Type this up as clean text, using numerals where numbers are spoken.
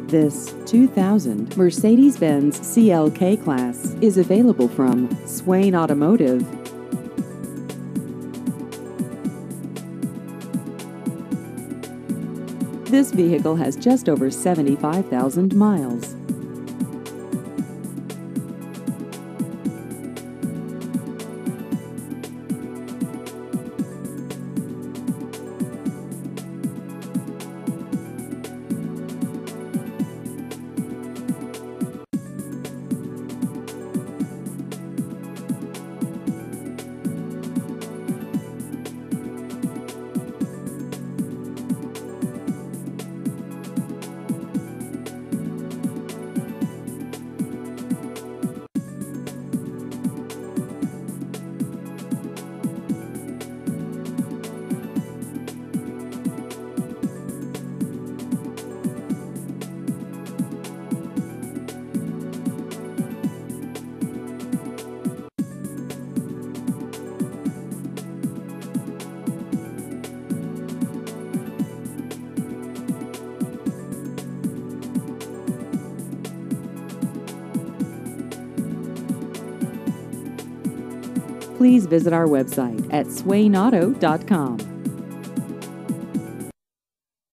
This 2000 Mercedes-Benz CLK-Class is available from Swain Automotive. This vehicle has just over 75,000 miles. Please visit our website at swainauto.com.